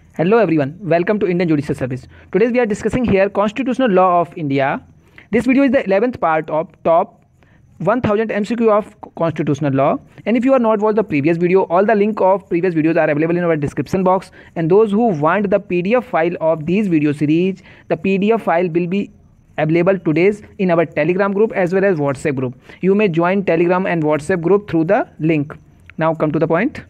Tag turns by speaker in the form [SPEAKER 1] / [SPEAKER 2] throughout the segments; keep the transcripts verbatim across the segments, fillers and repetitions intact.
[SPEAKER 1] Hello everyone, welcome to Indian Judicial Service. Today we are discussing here Constitutional Law of India. This video is the eleventh part of top one thousand M C Q of Constitutional Law. And if you are not watched the previous video, all the link of previous videos are available in our description box. And those who want the P D F file of these video series, the P D F file will be available today in our Telegram group as well as WhatsApp group. You may join Telegram and WhatsApp group through the link. Now come to the point.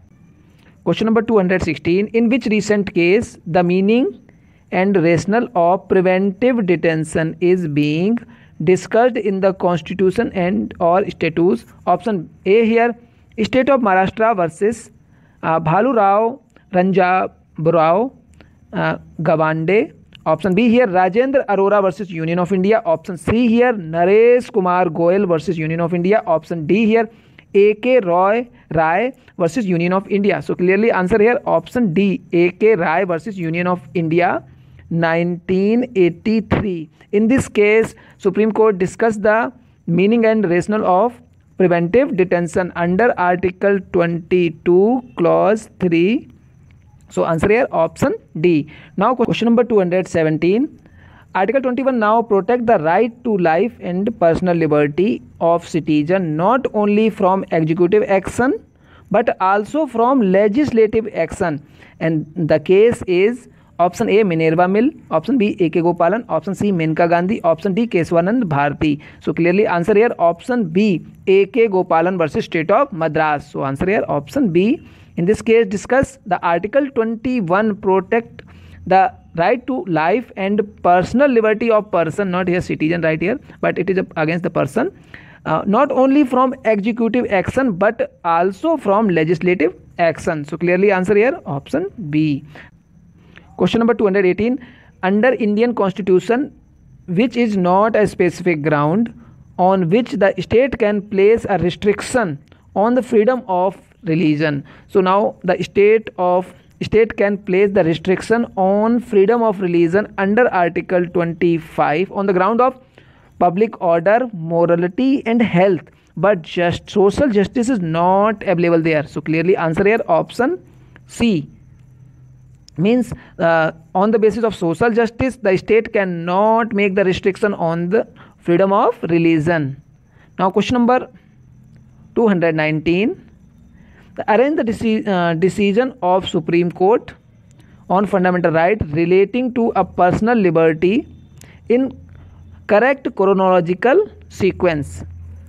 [SPEAKER 1] Question number two hundred sixteen. In which recent case the meaning and rationale of preventive detention is being discussed in the Constitution and or statutes? Option A here, State of Maharashtra versus uh, Bhalu Rao Ranjabarao uh, Gawande. Option B here, Rajendra Arora versus Union of India. Option C here, Naresh Kumar Goyal versus Union of India. Option D here, A K Roy Rai versus Union of India. So clearly answer here option D, A K Rai versus Union of India, nineteen eighty-three. In this case, Supreme Court discussed the meaning and rationale of preventive detention under Article twenty-two, Clause three. So answer here option D. Now question number two hundred seventeen. Article twenty-one now protect the right to life and personal liberty of citizen not only from executive action but also from legislative action, and the case is option A Minerva Mill, option B A K Gopalan, option C Menka Gandhi, option D Keswanand Bharati. So clearly answer here option B, A K Gopalan versus State of Madras. So answer here option B. In this case discuss the Article twenty-one protect the right to life and personal liberty of person, not here citizen right here, but it is against the person, uh, not only from executive action but also from legislative action. So clearly answer here option B. Question number two hundred eighteen. Under Indian Constitution, which is not a specific ground on which the state can place a restriction on the freedom of religion. So now the state of state can place the restriction on freedom of religion under Article twenty-five on the ground of public order, morality and health, but just social justice is not available there. So clearly answer here option C. Means uh, on the basis of social justice the state cannot make the restriction on the freedom of religion. Now question number two hundred nineteen. Arrange the deci uh, decision of Supreme Court on fundamental right relating to a personal liberty in correct chronological sequence.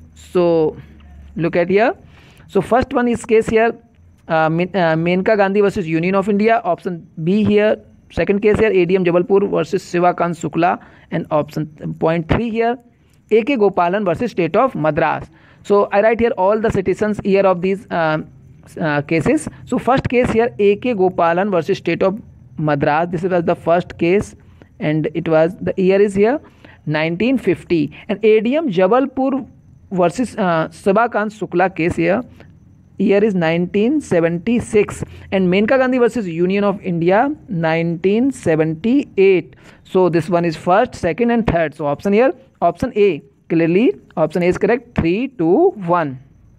[SPEAKER 1] So look at here. So first one is case here, uh, uh, Menka Gandhi versus Union of India. Option B here. Second case here, A D M Jabalpur versus Sivakant Shukla, and option point three here, A K Gopalan versus State of Madras. So I write here all the citizens year of these uh, Uh, cases. So first case here, A K Gopalan versus State of Madras. This was the first case and it was, the year is here nineteen fifty, and A D M Jabalpur versus uh, Sivakant Shukla case here, year is nineteen seventy-six, and Menka Gandhi versus Union of India nineteen seventy-eight. So this one is first, second and third. So option here option A. Clearly option A is correct. Three, two, one.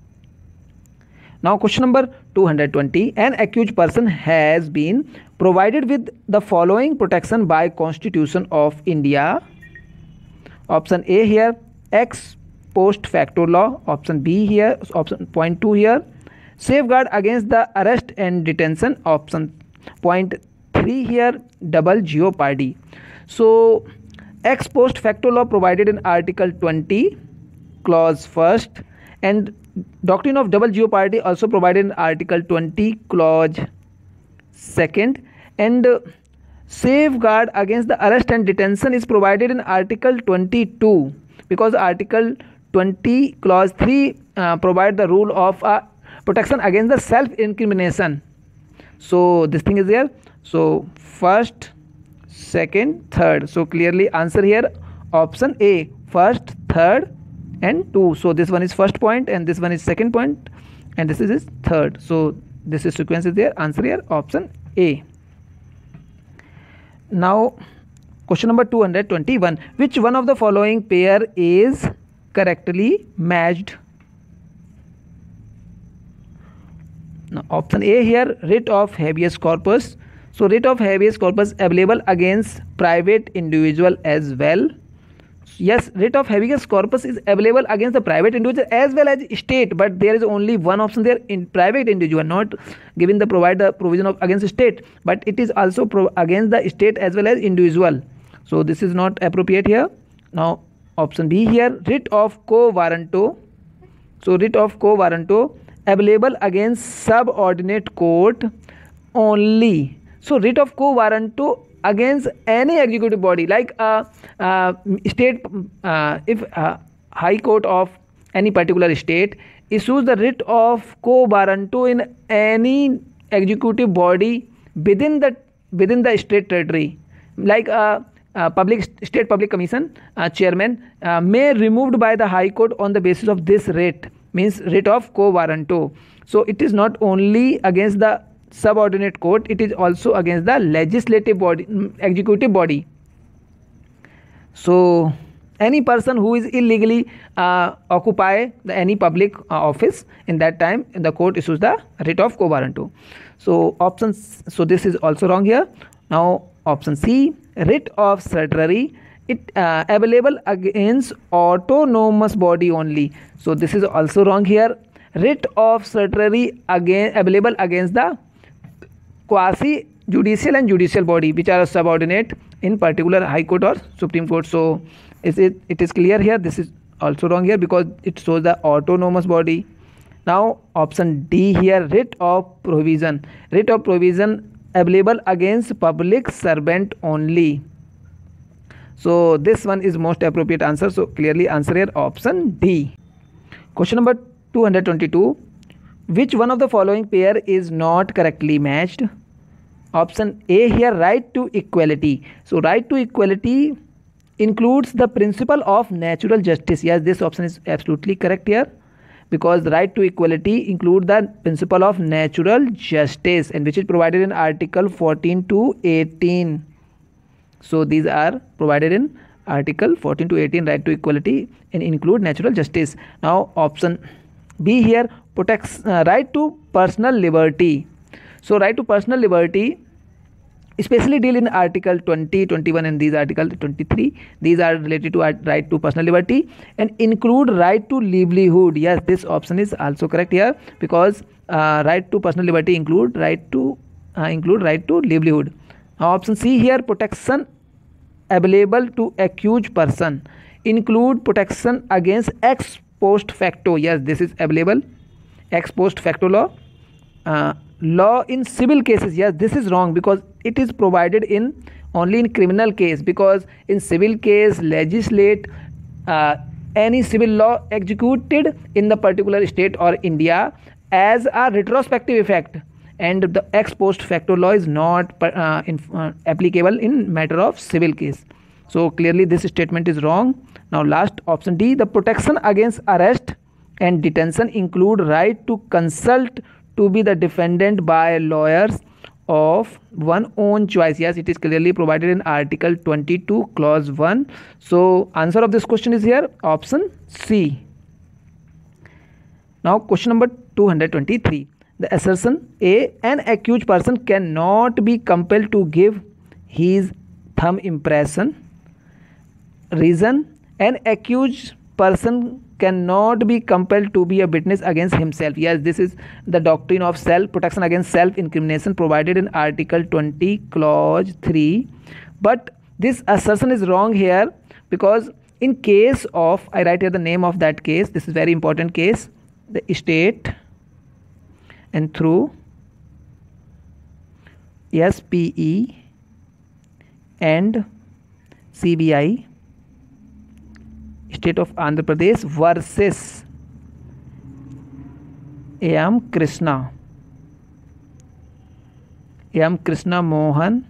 [SPEAKER 1] Now question number two hundred twenty. An accused person has been provided with the following protection by Constitution of India. Option A here, ex post facto law. Option B here, option point two here, safeguard against the arrest and detention. Option point three here, double jeopardy. So ex post facto law provided in Article twenty, clause first, and doctrine of double jeopardy also provided in Article twenty, clause second, and uh, safeguard against the arrest and detention is provided in Article twenty-two, because Article twenty, clause three uh, provide the rule of uh, protection against the self incrimination. So this thing is there. So first, second, third. So clearly answer here option A, first, third and two. So this one is first point and this one is second point and this is his third. So this is sequence is there. Answer here option A. Now question number two hundred twenty-one. Which one of the following pair is correctly matched? Now option A here, writ of habeas corpus. So writ of habeas corpus available against private individual as well. Yes, writ of habeas corpus is available against the private individual as well as state, but there is only one option there, in private individual, not given the provide the provision of against state, but it is also pro against the state as well as individual. So this is not appropriate here. Now option B here, writ of quo warranto. So writ of quo warranto available against subordinate court only. So writ of quo warranto against any executive body, like uh, uh, state, uh, if uh, high court of any particular state issues the writ of quo warranto in any executive body within the within the state territory, like uh, uh, public state public commission uh, chairman uh, may removed by the high court on the basis of this writ, means writ of quo warranto. So it is not only against the subordinate court, it is also against the legislative body, executive body. So any person who is illegally uh, occupy the any public uh, office, in that time the court issues the writ of quo warranto. So options, so this is also wrong here. Now option C, writ of certiorari, it uh, available against autonomous body only. So this is also wrong here. Writ of certiorari again available against the quasi judicial and judicial body which are subordinate in particular high court or supreme court. So is it it is clear here, this is also wrong here because it shows the autonomous body. Now option D here, writ of provision, writ of provision available against public servant only. So this one is most appropriate answer, so clearly answer here option D. Question number two hundred twenty-two, which one of the following pair is not correctly matched? Option A here, right to equality. So right to equality includes the principle of natural justice. Yes, this option is absolutely correct here, because the right to equality include the principle of natural justice, and which is provided in article fourteen to eighteen. So these are provided in article fourteen to eighteen, right to equality, and include natural justice. Now option B here, protects uh, right to personal liberty. So right to personal liberty especially deal in article twenty, twenty-one and these article twenty-three. These are related to right to personal liberty and include right to livelihood. Yes, this option is also correct here, because uh, right to personal liberty include right to uh, include right to livelihood. Now option C here, protection available to accused person include protection against ex post facto. Yes, this is available. Ex post facto law, uh, law in civil cases. Yes, this is wrong because it is provided in only in criminal case, because in civil case legislate uh, any civil law executed in the particular state or India as a retrospective effect, and the ex post facto law is not uh, in, uh, applicable in matter of civil case. So clearly this statement is wrong. Now last option D, the protection against arrest and detention include right to consult to be the defendant by lawyers of one own choice. Yes, it is clearly provided in article twenty-two clause one. So answer of this question is here option C. Now question number two hundred twenty-three, the assertion A, an accused person cannot be compelled to give his thumb impression. Reason, an accused person cannot be compelled to be a witness against himself. Yes, this is the doctrine of self protection against self incrimination provided in article twenty clause three. But this assertion is wrong here, because in case of, I write here the name of that case, this is very important case, the state and through S P E and C B I, State of Andhra Pradesh versus A M Krishna, A M Krishna Mohan,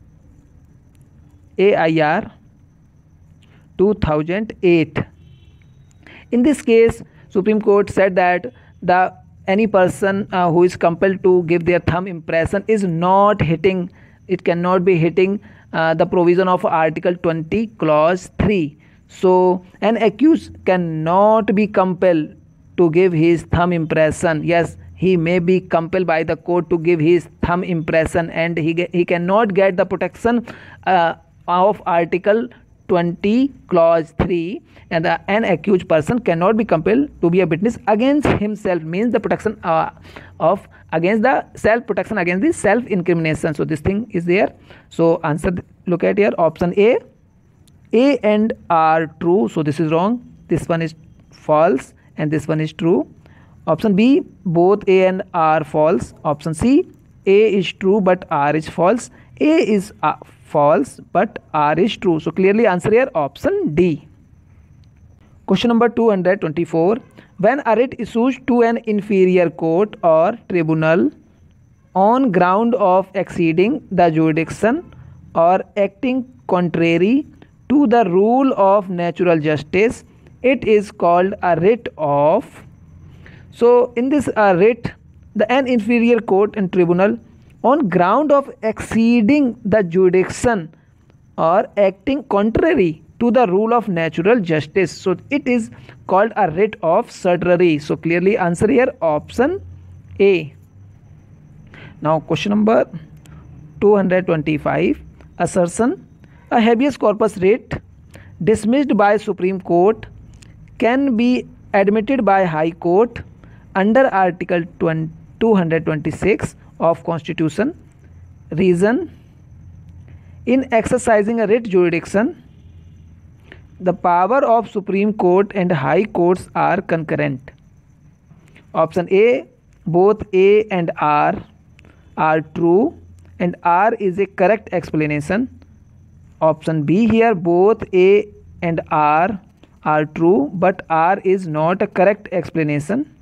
[SPEAKER 1] A I R two thousand eight. In this case, Supreme Court said that the any person uh, who is compelled to give their thumb impression is not hitting, it cannot be hitting uh, the provision of article twenty clause three. So an accused cannot be compelled to give his thumb impression. Yes, he may be compelled by the court to give his thumb impression, and he ge- he cannot get the protection uh, of Article twenty clause three, and the, an accused person cannot be compelled to be a witness against himself, means the protection uh, of against the self protection against the self incrimination. So this thing is there. So answer, look at here, option A, A and R true, so this is wrong, this one is false and this one is true. Option B, both A and R false. Option C, A is true but R is false. A is uh, false but R is true. So clearly answer here option D. Question number two hundred twenty-four. When a writ issues to an inferior court or tribunal on ground of exceeding the jurisdiction or acting contrary to the rule of natural justice, it is called a writ of. So in this uh, writ, the an inferior court and tribunal on ground of exceeding the jurisdiction or acting contrary to the rule of natural justice, so it is called a writ of certiorari. So clearly answer here option A. Now question number two hundred twenty-five. Assertion. A habeas corpus writ dismissed by Supreme Court can be admitted by High Court under Article two hundred twenty-six of Constitution. Reason. In exercising a writ jurisdiction, the power of Supreme Court and High Courts are concurrent. Option A, both A and R are true, and R is a correct explanation. Option B here, both A and R are true but R is not a correct explanation.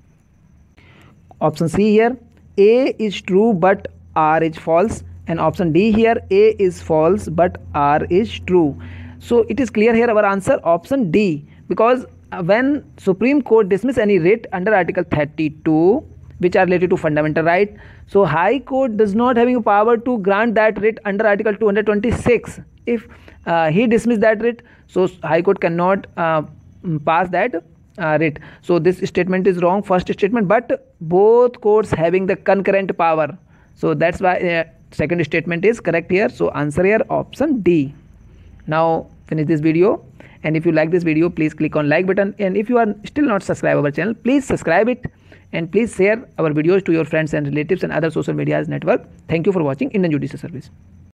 [SPEAKER 1] Option C here, A is true but R is false, and option D here, A is false but R is true. So it is clear here our answer option D, because when Supreme Court dismiss any writ under Article thirty-two which are related to fundamental right, so High Court does not having a power to grant that writ under Article two hundred twenty-six. If uh, he dismiss that writ, so High Court cannot uh, pass that uh, writ. So this statement is wrong, first statement, but both courts having the concurrent power. So that's why uh, second statement is correct here. So answer here option D. Now finish this video, and if you like this video, please click on like button, and if you are still not subscribed our channel, please subscribe it, and please share our videos to your friends and relatives and other social medias network. Thank you for watching Indian Judicial Service.